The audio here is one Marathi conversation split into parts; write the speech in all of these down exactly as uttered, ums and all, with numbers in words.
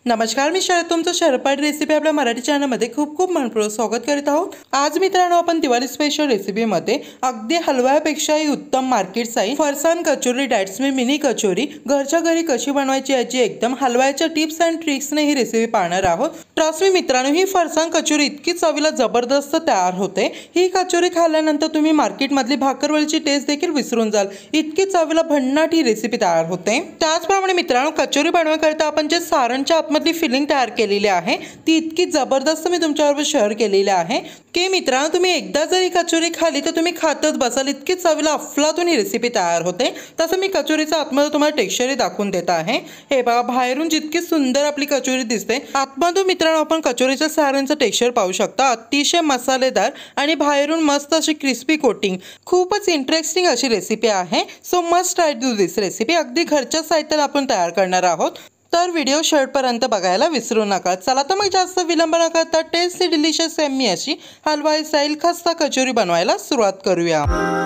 नमस्कार, मी शरद तुमचं शरपाट रेसिपी आपल्या मराठी चॅनलमध्ये खूप खूप मनपूर्वक स्वागत करीत आहोत। आज मित्रांनो आपण दिवाळी स्पेशल रेसिपीमध्ये अगदी हलव्यापेक्षाही उत्तम market size farsan kachori that's मी मिनी कचोरी घरच्या घरी कशी बनवायची याची एकदम हलव्याच्या टिप्स अँड ट्रिक्सने ही रेसिपी पाहणार आहोत। ट्रस्ट मी मित्रांनो, ही फरसाण कचोरी इतकी चवीला जबरदस्त तयार होते। ही कचोरी खाल्ल्यानंतर तुम्ही मार्केटमधली भाकरवडीची टेस्ट देखील विसरून जाल, इतकी चवीला भन्नाट ही रेसिपी तयार होते। त्याचप्रमाणे मित्रांनो, कचोरी बनवण्याकरिता आपण जे सारणच्या मधली फिलिंग तयार केलेली आहे ती इतकी जबरदस्त मी तुमच्याबरोबर शेअर केलेली आहे की मित्रांनो, तुम्ही एकदा जरी कचोरी खाली तर तुम्ही खातच बसाल, इतकी चवीला अफलातून ही रेसिपी तयार होते। तसं मी कचोरीचा आतमध्ये तुम्हाला टेक्स्चरही दाखवून देत आहे। हे बघा, बाहेरून जितकी सुंदर आपली कचोरी दिसते, आतमधून मित्रांनो आपण कचोरीच्या सारणचं टेक्स्चर पाहू शकता। अतिशय मसालेदार आणि बाहेरून मस्त अशी क्रिस्पी कोटिंग, खूपच इंटरेस्टिंग अशी रेसिपी आहे। So must try do this recipe. अगदी घरच्या साहित्यात आपण तयार करणार आहोत, तर व्हिडिओ शेवटपर्यंत बघायला विसरू नका। चला तर मग जास्त विलंब न करता टेस्टी डिलिशियस यम्मी अशी हलवाई स्टाईल खस्ता कचोरी बनवायला सुरुवात करूया।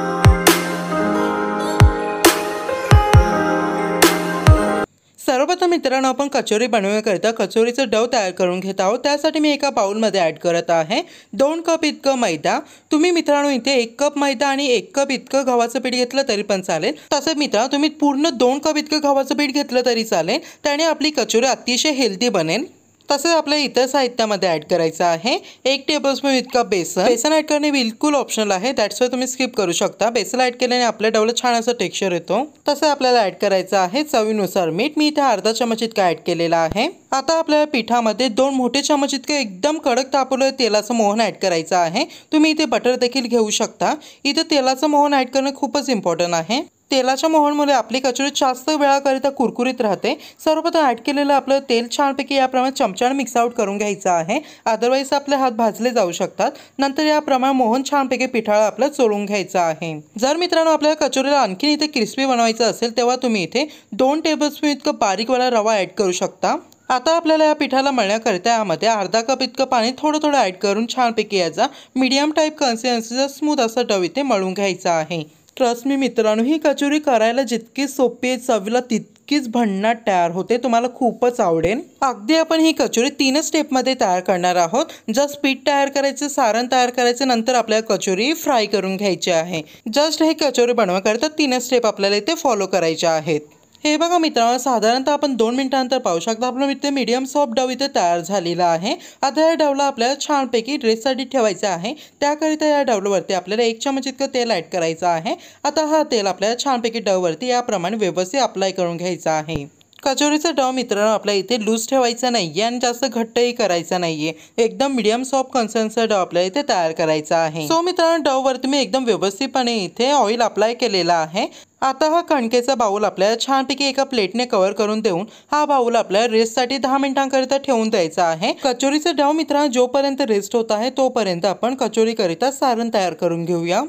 सर्वप्रथम मित्रांनो, आपण कचोरी बनवण्याकरिता कचोरीचं डव तयार करून घेत आहोत। त्यासाठी मी एका बाउलमध्ये ॲड करत आहे दोन कप इतकं मैदा। तुम्ही मित्रांनो इथे एक कप मैदा आणि एक कप इतकं गव्हाचं पीठ घेतलं तरी पण चालेल। तसंच मित्रांनो, तुम्ही पूर्ण दोन कप इतकं गव्हाचं पीठ घेतलं तरी चालेल, त्याने आपली कचोरी अतिशय हेल्दी बनेल। तसेच आपल्या इतर साहित्यामध्ये ॲड करायचं आहे एक टेबलस्पून इतका बेसन। बेसन ॲड करणे बिलकुल ऑप्शनल आहे, दॅट्स वाय तुम्ही स्किप करू शकता। बेसन ॲड केल्याने आपल्या डवला छान असं टेक्स्चर येतो। तसे आपल्याला ॲड करायचं आहे चवीनुसार मीठ। मी इथे अर्धा चमच इतका ॲड केलेला आहे। आता आपल्या पिठामध्ये दोन मोठे चमच इतके एकदम कडक तापवलेलं तेलाचं मोहन ॲड करायचं आहे। तुम्ही इथे बटर देखील घेऊ शकता। इथे तेलाचं मोहन ॲड करणं खूपच इम्पॉर्टंट आहे। तेलाच्या मोहनमुळे आपली कचोरी जास्त वेळाकरिता कुरकुरीत राहते। सर्वप्रथम ॲड केलेलं आपलं तेल छानपैकी याप्रमाणे चमच्याने मिक्स आउट करून घ्यायचं आहे, अदरवाईज आपले हात भाजले जाऊ शकतात। नंतर याप्रमाणे मोहन छानपैकी पिठाळा आपलं चोळून घ्यायचं आहे। जर मित्रांनो आपल्याला कचोरीला आणखीन इथे क्रिस्पी बनवायचं असेल तेव्हा तुम्ही इथे दोन टेबलस्पून इतकं बारीकवाला रवा ॲड करू शकता। आता आपल्याला या पिठाला मळण्याकरिता यामध्ये अर्धा कप इतकं पाणी थोडं थोडं ॲड करून छानपैकी याचा मीडियम टाईप कन्सिस्टन्सीचा स्मूथ असा डव इथे मळून घ्यायचा आहे। ट्रस्ट मी मित्रांनो, ही कचोरी करायला जितकी सोपी आहे, चवीला तितकीच भन्नाट तयार होते। तुम्हाला खूपच आवडेल। अगदी आपण ही कचोरी तीनच स्टेपमध्ये तयार करणार आहोत। जस्ट पीठ तयार करायचं, सारण तयार करायचं, नंतर आपल्याला कचोरी फ्राय करून घ्यायची आहे। जस्ट हे कचोरी बनवण्याकरिता तीनच स्टेप आपल्याला इथे फॉलो करायच्या आहेत। हे बघा मित्रांनो, साधारणतः आपण दोन मिनिटांनंतर पाहू शकता आपलं इथे मीडियम सॉफ्ट डव इथे तयार झालेला आहे। आता या डवला आपल्याला छानपैकी रेस्टसाठी ठेवायचं आहे। त्याकरिता या डवलावरती आपल्याला एक चमच इतकं तेल ॲड करायचं आहे। आता हा तेल आपल्याला छानपैकी डववरती याप्रमाणे व्यवस्थित अप्लाय करून घ्यायचा आहे। कचोरीचा डव मित्रांनो आपल्या इथे लूज ठेवायचा नाहीये आणि जास्त घट्टही करायचा नाहीये, एकदम मीडियम सॉफ्ट कन्सिस्टन्सीचा डव आपल्याला इथे तयार करायचा आहे। सो मित्रांनो, डववरती मी एकदम व्यवस्थितपणे इथे ऑइल अप्लाय केलेला आहे। आता हा कणकेचा बाउल आपल्याला छानपैकी एका प्लेटने कव्हर करून देऊन हा बाउल आपल्याला रेस्टसाठी दहा मिनिटांकरिता ठेवून द्यायचा आहे। कचोरीचा डव मित्रांनो जोपर्यंत रेस्ट होत आहे तोपर्यंत आपण कचोरीकरिता सारण तयार करून घेऊया।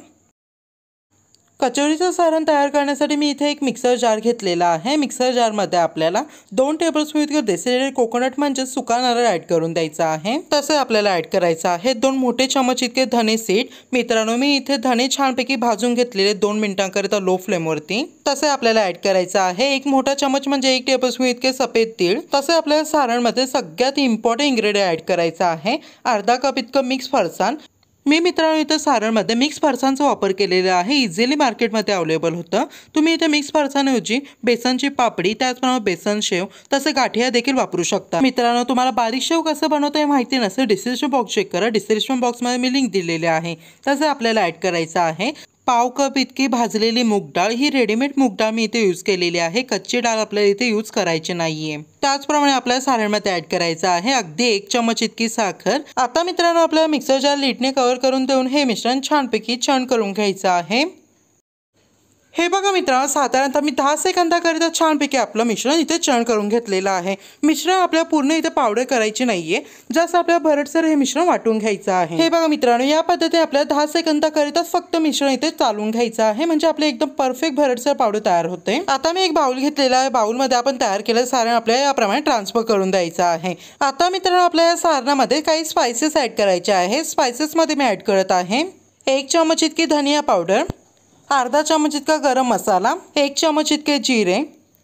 कचोरीचं सारण तयार करण्यासाठी मी इथे एक मिक्सर जार घेतलेला आहे। मिक्सर जारमध्ये आपल्याला दोन टेबलस्पून इतकं डेसिलेटेड कोकोनट म्हणजे सुका नारळ ॲड करून द्यायचा आहे। तसे आपल्याला ॲड करायचं आहे दोन मोठे चमच इतके धने सीड। मित्रांनो, मी इथे धने छानपैकी भाजून घेतलेले दोन मिनिटांकरिता लो फ्लेमवरती। तसे आपल्याला ॲड करायचं आहे एक मोठा चमच म्हणजे एक टेबलस्पून इतके सफेद तीळ। तसे आपल्याला सारणमध्ये सगळ्यात इम्पॉर्टंट इन्ग्रेडियंट ॲड करायचा आहे अर्धा कप इतकं मिक्स फरसाण। मी मित्रांनो इथं सारणमध्ये मिक्स फरसाणचा वापर केलेला आहे, इझिली मार्केटमध्ये अवेलेबल होतं। तुम्ही इथे मिक्स फरसाणऐवजी बेसनची पापडी, त्याचप्रमाणे बेसन शेव, तसे गाठिया देखील वापरू शकता। मित्रांनो, तुम्हाला बारीक शेव कसं बनवता हे माहिती नसेल, डिस्क्रिप्शन बॉक्स चेक करा, डिस्क्रिप्शन बॉक्समध्ये मी लिंक दिलेली आहे। तसे आपल्याला ॲड करायचं आहे पाव कप इतकी भाजलेली मूग डाळ। ही रेडीमेड मूग डाळ मी इथे यूज केलेली आहे, कच्ची डाळ आपल्याला इथे यूज करायची नाहीये। त्याचप्रमाणे आपल्याला सारणमध्ये ॲड करायचं आहे अगदी एक चमच इतकी साखर। आता मित्रांनो, आपल्याला मिक्सर जार लीडने कव्हर करून देऊन हे मिश्रण छानपैकी चण करून घ्यायचं आहे। हे बघा मित्रांनो, साधारणतः मी दहा सेकंदाकरिता छानपैकी आपलं मिश्रण इथे चण करून घेतलेलं आहे। मिश्रण आपल्याला पूर्ण इथे पावडर करायची नाहीये, जस्ट आपल्याला भरडसर हे मिश्रण वाटून घ्यायचं आहे। हे बघा मित्रांनो, या पद्धतीने आपल्याला दहा सेकंदाकरिता फक्त मिश्रण इथे चालवून घ्यायचं आहे, म्हणजे आपले एकदम परफेक्ट भरडसर पावडर तयार होते। आता मी एक बाउल घेतलेला आहे, बाउलमध्ये आपण तयार केलेलं सारण आपल्याला याप्रमाणे ट्रान्सफर करून द्यायचं आहे। आता मित्रांनो, आपल्या या सारणामध्ये काही स्पाइसेस ॲड करायचे आहे। स्पाइसेसमध्ये मी ॲड करत आहे एक चमच इतकी धनिया पावडर, अर्धा चमच इतका गरम मसाला, एक चमच इतके जिरे,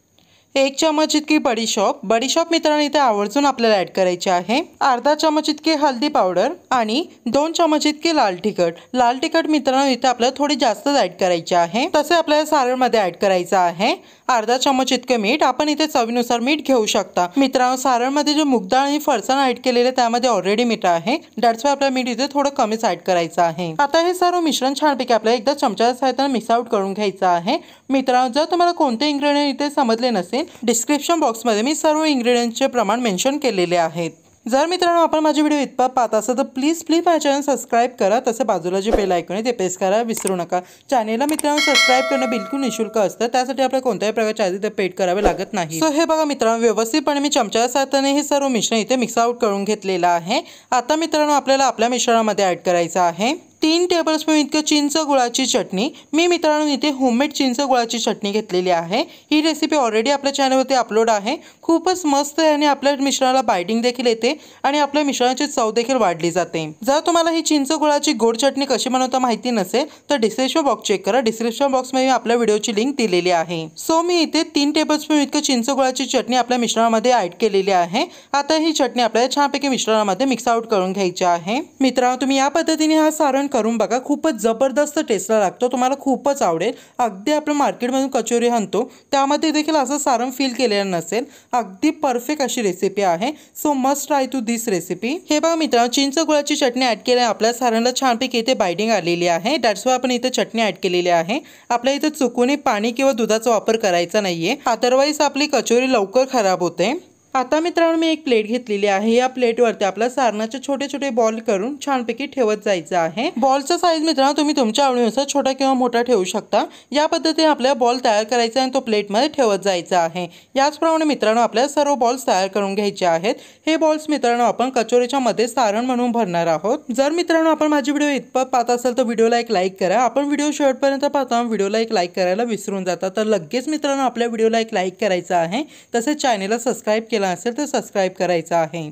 एक चम्मच इतकी बडीशॉप बडीशॉप मित्रांनो इथे आवर्जून आपल्याला ऍड करायची आहे। अर्धा चम्मच इतकी हळदी पावडर आणि दोन चम्मच इतकी लाल तिखट लाल तिखट मित्रांनो इथे आपल्याला थोडी जास्त ऍड करायची आहे। तसे आपल्याला सारण मध्ये ऍड करायचं आहे। अर्धा चम्मच इतके मीठ आपण इथे चवीनुसार मीठ घेऊ शकता। मित्रांनो सारण मध्ये जे मूग डाळ आणि फरसाण ऍड केलेले त्यामध्ये ऑलरेडी मीठ आहे, दॅट्स वाय आपल्याला मीठ इथे थोडं कमीच ऍड करायचं आहे। आता हे सर्व मिश्रण छानपैकी आपल्याला एकदा चमच्याच्या सहाय्याने मिक्स आउट करून घ्यायचं आहे। मित्रांनो जर तुम्हाला कोणते इन्ग्रेडियंट इथे समजले नसेल, डिस्क्रिप्शन बॉक्स मध्ये मी सर्व इन्ग्रेडियंटचे प्रमाण मेन्शन केलेले आहेत। जर मित्रांनो आपण माझे व्हिडिओ इतपत पाहत असाल तर प्लीज प्लीज माझ्या चॅनल सबस्क्राइब करा। तसे बाजूला जे बेल आयकॉन आहे ते प्रेस करायला विसरू नका। चॅनलला मित्रांनो सबस्क्राइब करणं बिलकुल निशुल्क असतं, त्यासाठी आपल्याला कोणत्याही प्रकारचे आधी ते पेड करावे लागत नाही। सो हे बघा मित्रांनो व्यवस्थितपणे मी चमच्याच्या सहाय्याने हे सर्व मिश्रण इथे मिक्स आउट करून घेतलेलं आहे। आता मित्रांनो आपल्याला आपल्या मिश्रणामध्ये ऍड करायचं आहे तीन टेबलस्पून इतकं चिंच गुळाची चटणी। मी मित्रांनो इथे होममेड चिंच गुळाची चटणी घेतलेली आहे। ही रेसिपी ऑलरेडी आपल्या चॅनलवरती अपलोड आहे। खूपच मस्त आहे आणि आपल्या मिश्रणाला बाइंडिंग देखील येते आणि आपल्या मिश्रणाची चव देखील वाढली जाते। जर तुम्हाला ही चिंच गुळाची गोड चटणी कशी बनवता माहिती नसेल तर डिस्क्रिप्शन बॉक्स चेक करा। डिस्क्रिप्शन बॉक्स मध्ये आपल्या व्हिडिओची लिंक दिलेली आहे। सो मी इथे तीन टेबलस्पून इतकं चिंच गुळाची चटणी आपल्या मिश्रणामध्ये ऍड केलेली आहे। आता ही चटणी आपल्याला छानपैकी मिश्रणामध्ये मिक्स आउट करून घ्यायची आहे। मित्रांनो तुम्ही या पद्धतीने हा सारण करून बघा, खूपच जबरदस्त टेस्टला लागतो, तुम्हाला खूपच आवडेल। अगदी आपण मार्केटमधून कचोरी आणतो त्यामध्ये देखील असं सारण फील केलेलं नसेल, अगदी परफेक्ट अशी रेसिपी आहे। So must try to this recipe. हे बघा मित्रांनो चिंच गुळाची चटणी ऍड केल्याने आपल्या सारणाला छानपैकी इथे बाइंडिंग आलेली आहे, दॅट्स वाय आपण इथे चटणी ऍड केलेली आहे। आपल्या इथे चुकूनही पाणी किंवा दुधाचा वापर करायचा नाहीये, अदरवाईज आपली कचोरी लवकर खराब होते। आता मित्रांनो मी एक प्लेट घेतलेली आहे। या प्लेटवरती आपल्या सारणाचे छोटे छोटे बॉल करून छानपैकी ठेवत जायचं आहे। बॉलचा साईज मित्रांनो तुम्ही तुमच्या आवडीनुसार छोटा किंवा मोठा ठेवू शकता। या पद्धतीने आपल्याला बॉल तयार करायचा आणि तो प्लेटमध्ये ठेवत जायचा आहे। याचप्रमाणे मित्रांनो आपल्याला सर्व बॉल्स तयार करून घ्यायचे आहेत। हे बॉल्स मित्रांनो आपण कचोरीच्या मध्ये सारण म्हणून भरणार आहोत। जर मित्रांनो आपण माझी व्हिडिओ इतपत पाहत असाल तर व्हिडिओला एक लाईक करा। आपण व्हिडिओ शेवटपर्यंत पाहता व्हिडिओला एक लाईक करायला विसरून जाता, तर लगेच मित्रांनो आपल्या व्हिडिओला एक लाईक करायचा आहे। तसेच चॅनलला सबस्क्राइब असेल तर सबस्क्राइब करायचं आहे।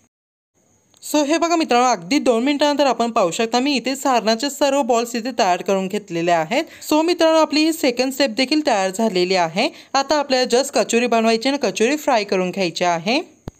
सो हे बघा मित्रांनो अगदी दोन मिनिटांनंतर आपण पाहू शकता मी इथे सारणाचे सर्व बॉल्स इथे तयार करून घेतलेले आहेत। सो मित्रांनो आपली ही सेकंड स्टेप देखील तयार झालेली आहे। आता आपल्याला जस्ट कचोरी बनवायची आणि कचोरी फ्राय करून घ्यायची आहे।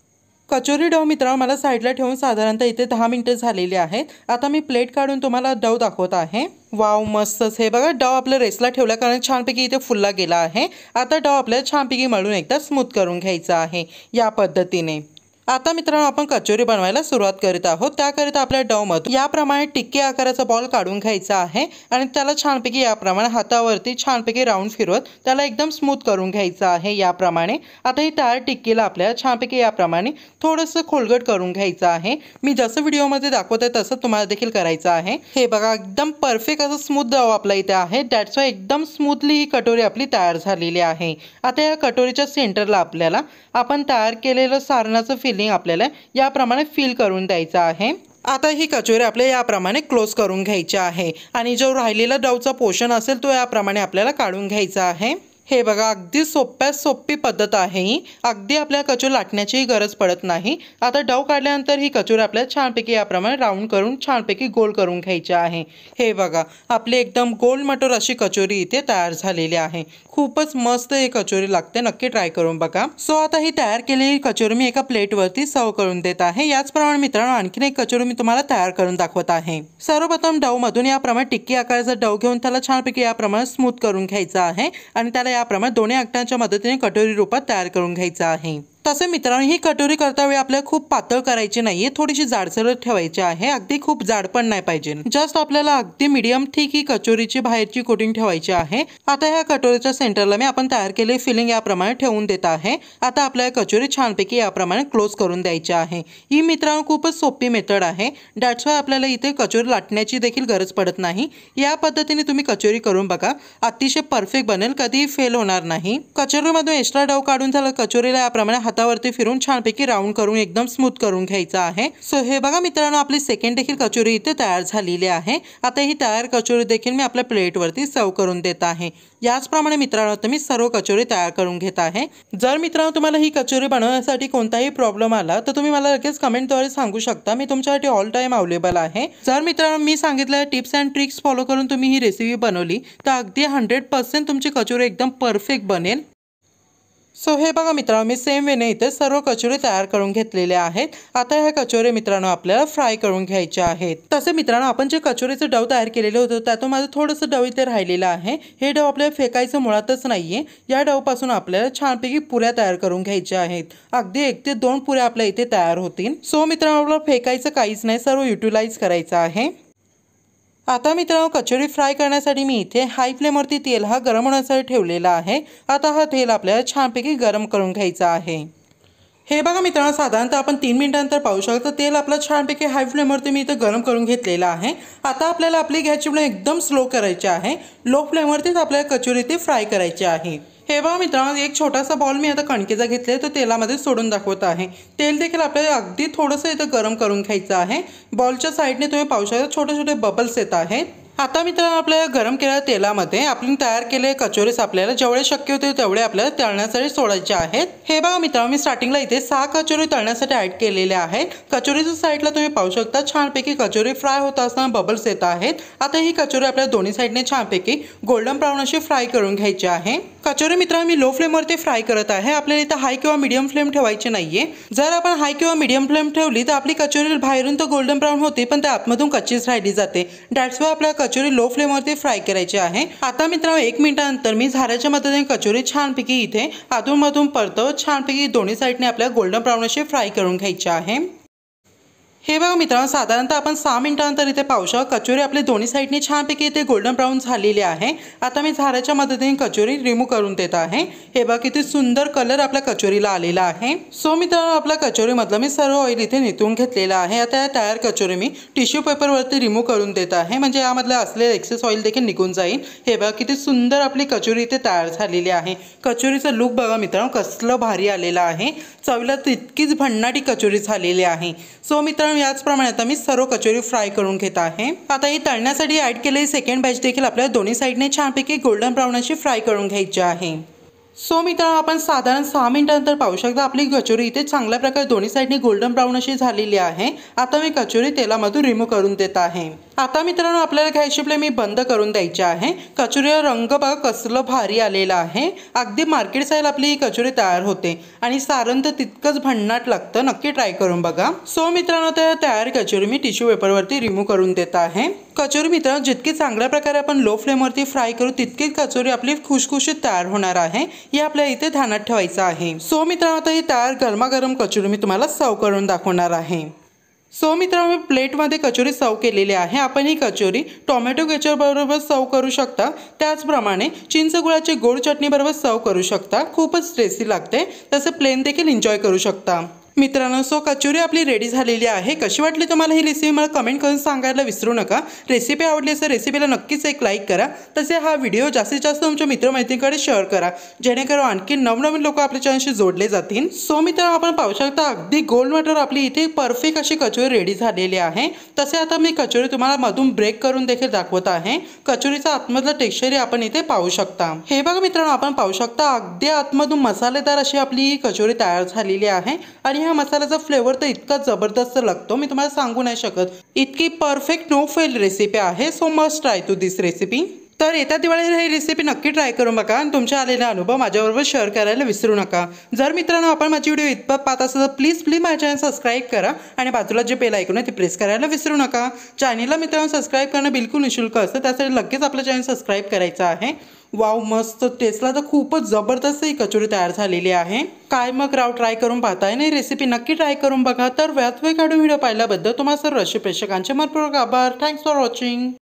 कचोरी डव मित्रांनो मला साईडला ठेवून साधारणतः इथे दहा मिनिटं झालेली आहेत। आता मी प्लेट काढून तुम्हाला डव दाखवत आहे। वाव मस्तच। हे बघा डव आपल्या रेसला ठेवल्या कारण छानपैकी इथे फुलला गेला आहे। आता डव आपल्याला छानपैकी मळून एकदा स्मूथ करून घ्यायचा आहे या पद्धतीने। आता मित्रांनो आपण कचोरी बनवायला सुरुवात करीत आहोत। त्याकरिता आपल्या डव मध्ये याप्रमाणे टिक्के आकाराचा बॉल काढून घ्यायचा आहे आणि त्याला छानपैकी याप्रमाणे हातावरती छानपैकी राऊंड फिरवत त्याला एकदम स्मूथ करून घ्यायचा आहे याप्रमाणे। आता ही तयार टिक्कीला आपल्याला छानपैकी याप्रमाणे थोडंसं खोलगट करून घ्यायचं आहे। मी जसं व्हिडिओमध्ये दाखवत आहे तसं तुम्हाला देखील करायचं आहे। हे बघा एकदम परफेक्ट असं स्मूथ डव आपला इथे आहे, दॅट्स वाय एकदम स्मूथली ही कटोरी आपली तयार झालेली आहे। आता या कटोरीच्या सेंटरला आपल्याला आपण तयार केलेलं सारणाचं फिलिंग आपल्याला याप्रमाणे फिल करून द्यायचं आहे। आता ही कचोरी आपल्याला याप्रमाणे क्लोज करून घ्यायची आहे आणि जो राहिलेला डवचा पोर्शन असेल तो याप्रमाणे आपल्याला काढून घ्यायचा आहे। हे बघा अगदी सोप्यात सोपी पद्धत आहे ही, अगदी आपल्याला कचोरी लाटण्याची गरज पडत नाही। आता डव काढल्यानंतर ही कचोरी आपल्याला छानपैकी याप्रमाणे राऊंड करून छानपैकी गोल करून घ्यायची आहे। हे बघा आपली एकदम गोल मटोर अशी कचोरी इथे तयार झालेली आहे। खूपच मस्त ही कचोरी लागते, नक्की ट्राय करून बघा। सो आता ही तयार केलेली कचोरी मी एका प्लेटवरती सर्व करून देत आहे। याचप्रमाणे मित्रांनो आणखीन एक कचोरी मी तुम्हाला तयार करून दाखवत आहे। सर्वप्रथम डव मधून याप्रमाणे टिक्की आकाराचा डव घेऊन त्याला छानपैकी याप्रमाणे स्मूथ करून घ्यायचा आहे आणि त्याला याप्रमाणे दोन्ही अगटांच्या मदतीने कटोरी रूपात तयार करून घ्यायचा आहे। तसे मित्रांनो ही कटोरी करता वेळी आपल्याला खूप पातळ करायची नाहीये, थोडीशी जाडसर ठेवायची आहे। अगदी खूप जाड पण नाही पाहिजे, जस्ट आपल्याला अगदी मीडियम थिक ही कचोरीची बाहेरची कोटिंग ठेवायची आहे। आता ह्या कटोरीच्या सेंटरला मी आपण तयार केलेली फिलिंग याप्रमाणे ठेवून देत आहे। आता आपल्याला कचोरी छानपैकी याप्रमाणे क्लोज करून द्यायची आहे। ही मित्रांनो खूपच सोपी मेथड आहे, दॅट्स वाय आपल्याला इथे कचोरी लाटण्याची देखील गरज पडत नाही। या पद्धतीने तुम्ही कचोरी करून बघा, अतिशय परफेक्ट बनेल, कधीही फेल होणार नाही। कचोरीमधून एक्स्ट्रा डव काढून झालं कचोरीला याप्रमाणे हातावरती फिरून छानपैकी राऊंड करून एकदम स्मूथ करून घ्यायचा आहे। सो हे बघा मित्रांनो आपली सेकंड देखील कचोरी इथे तयार झालेली आहे। आता ही तयार कचोरी देखील मी आपल्या प्लेटवरती सर्व करून देत आहे। याचप्रमाणे मित्रांनो तुम्ही सर्व कचोरी तयार करून घेत आहे। जर मित्रांनो तुम्हाला ही कचोरी बनवण्यासाठी कोणताही प्रॉब्लेम आला तर तुम्ही मला लगेच कमेंटद्वारे सांगू शकता, मी तुमच्यासाठी ऑल टाइम अवेलेबल आहे। जर मित्रांनो मी सांगितलेल्या टिप्स अँड ट्रिक्स फॉलो करून तुम्ही ही रेसिपी बनवली तर अगदी हंड्रेड पर्सेंट तुमची कचोरी एकदम परफेक्ट बनेल। सो हे बघा मित्रांनो, मी सेम वेने इथे सर्व कचोरी तयार करून घेतलेले आहेत. आता ह्या कचोरी मित्रांनो आपल्याला फ्राय करून घ्यायच्या आहेत. तसे मित्रांनो, आपण जे कचोरीचं डव तयार केलेलं होतं त्यातून माझं थोडंसं डव इथे राहिलेलं आहे. हे डव आपल्याला फेकायचं मुळातच नाहीये. या डवपासून आपल्याला छानपैकी पुऱ्या तयार करून घ्यायच्या आहेत. अगदी एक ते दोन पुऱ्या आपल्या इथे तयार होतील. सो मित्रांनो, आपल्याला फेकायचं काहीच नाही, सर्व युटिलाइज करायचं आहे. आता मित्रांनो, कचोरी फ्राय करण्यासाठी मी इथे हाय फ्लेमवरती तेल हा गरम होण्यासाठी ठेवलेला आहे. आता हा तेल आपल्याला छानपैकी गरम करून घ्यायचा आहे. हे बघा मित्रांनो, साधारणतः आपण तीन मिनिटांनंतर पाहू शकतो तेल आपलं छानपैकी हाय फ्लेमवरती मी इथे गरम करून घेतलेलं आहे. आता आपल्याला आपली गॅसची फ्लेम एकदम स्लो करायची आहे. लो फ्लेमवरतीच आपल्याला कचोरी ती फ्राय करायची आहे. हे बघा मित्रांनो, एक छोटासा बॉल मी आता कणकेचा घेतलाय, तो तेलामध्ये सोडून दाखवत आहे. तेल देखील आपल्याला अगदी थोडंसं इथं गरम करून घ्यायचं आहे. बॉलच्या साईडने तुम्ही पाहू शकता छोटे छोटे बबल्स येत आहेत. आता मित्रांनो, आपल्याला गरम केलेल्या तेलामध्ये आपण तयार केलेले कचोरीस आपल्याला जेवढे शक्य होते तेवढे आपल्याला तळण्यासाठी सोडायचे आहेत. हे बघा मित्रांनो, मी स्टार्टिंगला इथे सहा कचोरी तळण्यासाठी ऍड केलेल्या आहेत. कचोरीच्या साईडला तुम्ही पाहू शकता छानपैकी कचोरी फ्राय होत असताना बबल्स येत आहेत. आता ही कचोरी आपल्याला दोन्ही साईडने छानपैकी गोल्डन ब्राऊन अशी फ्राय करून घ्यायची आहे. कचोरी मित्रांनो मी लो फ्लेमवरती फ्राय करत आहे. आपल्याला इथं हाय किंवा मीडियम फ्लेम ठेवायची नाहीये. जर आपण हाय किंवा मीडियम फ्लेम ठेवली तर आपली कचोरी बाहेरून तर गोल्डन ब्राऊन होते, पण त्या आतमधून कच्चीच राहिली जाते. दॅट्स वाय आपल्याला कचोरी लो फ्लेमवरती फ्राय करायची आहे. आता मित्रांनो, एक मिनिटानंतर मी झाऱ्याच्या मदतीने कचोरी छानपैकी इथे आतून परतवत छानपैकी दोन्ही साईडने आपल्याला गोल्डन ब्राऊन अशी फ्राय करून घ्यायची आहे. हे बघा मित्रांनो, साधारणतः आपण सहा मिनिटांनंतर इथे पाहू शकतो कचोरी आपली दोन्ही साईडने छानपैकी इथे गोल्डन ब्राऊन झालेली आहे. आता मी झाऱ्याच्या मदतीने कचोरी रिमूव्ह करून देत आहे. हे बघा किती सुंदर कलर आपल्या कचोरीला आलेला आहे. सो मित्रांनो, आपल्या कचोरीमधलं मी सर्व ऑइल इथे निथळून घेतलेलं आहे. आता या तयार कचोरी मी टिश्यू पेपरवरती रिमूव्ह करून देत आहे, म्हणजे यामधलं असलेलं एक्सेस ऑइल देखील निघून जाईल. हे बघा किती सुंदर आपली कचोरी इथे तयार झालेली आहे. कचोरीचं लुक बघा मित्रांनो, कसलं भारी आलेलं आहे. चवीला तितकीच भन्नाटी कचोरी झालेली आहे. सो मित्रांनो, याचप्रमाणे आता मी सर्व कचोरी फ्राय करून घेत आहे. आता ही तळण्यासाठी ऍड केलेली सेकंड बॅच देखील आपल्याला दोन्ही साईडने छानपैकी गोल्डन ब्राऊन अशी फ्राय करून घ्यायची आहे. सो मित्रांनो, आपण साधारण सहा मिनिटांनंतर पाहू शकता आपली कचोरी इथे चांगल्या प्रकारे दोन्ही साईडने गोल्डन ब्राऊन अशी झालेली आहे. आता मी कचोरी तेलामधून रिमूव्ह करून देत आहे. आता मित्रांनो, आपल्याला गॅसची फ्लेम मी बंद करून द्यायची आहे. कचोरीला रंग बघा कसलं भारी आलेला आहे. अगदी मार्केट स्टाईल आपली ही कचोरी तयार होते आणि सारण तर तितकंच भन्नाट लागतं. नक्की ट्राय करून बघा. सो मित्रांनो, त्या तयार कचोरी मी टिश्यू पेपरवरती रिमूव्ह करून देत आहे. कचोरी मित्रांनो, जितकी चांगल्या प्रकारे आपण लो फ्लेमवरती फ्राय करू तितकीच कचोरी आपली खुशखुशीत तयार होणार आहे. हे आपल्याला इथे ध्यानात ठेवायचं आहे. सो मित्रांनो, आता ही तयार गरमागरम कचोरी मी तुम्हाला सर्व करून दाखवणार आहे. सो मित्रांनो, मी प्लेटमध्ये कचोरी सर्व केलेली आहे. आपण ही कचोरी टोमॅटो केचप बरोबर सर्व करू शकता. त्याचप्रमाणे चिंच गुळाची गोड चटणी बरोबर सर्व करू शकता. खूपच टेस्टी लागते. तसे प्लेन देखील एन्जॉय करू शकता. मित्रांनो, सो कचोरी आपली रेडी झालेली आहे. कशी वाटली तुम्हाला ही रेसिपी मला कमेंट करून सांगायला विसरू नका. रेसिपी आवडली असेल रेसिपीला नक्कीच एक लाईक करा. तसे हा व्हिडिओ जास्तीत जास्त तुमच्या मित्रमैत्रिणींकडे शेअर करा, जेणेकरून आणखी नवनवीन लोक आपल्या चॅनलशी जोडले जातील. सो मित्रांनो, आपण पाहू शकता अगदी गोल्ड मटर आपली इथे परफेक्ट अशी कचोरी रेडी झालेली आहे. तसे आता मी कचोरी तुम्हाला मधून ब्रेक करून देखील दाखवत आहे. कचोरीचा आतमधला टेक्स्चर आपण इथे पाहू शकता. हे बघा मित्रांनो, आपण पाहू शकता अगदी आतमधून मसालेदार अशी आपली ही कचोरी तयार झालेली आहे. आणि ह्या मसाल्याचा फ्लेवर तर इतका जबरदस्त लागतो, मी तुम्हाला सांगू नाही शकत. इतकी परफेक्ट नो फेल रेसिपी आहे. So must try to this recipe. तर येत्या दिवाळीला ही रेसिपी नक्की ट्राय करून बघा आणि तुमच्या आलेला अनुभव माझ्याबरोबर शेअर करायला विसरू नका. जर मित्रांनो आपण माझी व्हिडिओ इतपत पाहत असाल तर प्लीज प्लीज माझ्या चॅनल सबस्क्राईब करा आणि बाजूला जे बेल आयकॉन आहे ते प्रेस करायला विसरू नका. चॅनलला मित्रांनो सबस्क्राईब करणं बिलकुल निशुल्क असतं, त्यासाठी लगेच आपलं चॅनल सबस्क्राईब करायचं आहे. वाव, मस्त टेस्टला तर खूपच जबरदस्त ही कचोरी तयार झालेली आहे. काय मग राव, ट्राय करून पाहताय ना रेसिपी? नक्की ट्राय करून बघा. तर व्यात वेळ काढून व्हिडिओ पाहिल्याबद्दल तुम्हाला सर्व रशी प्रेक्षकांचे मनपूर्वक आभार. Thanks for watching.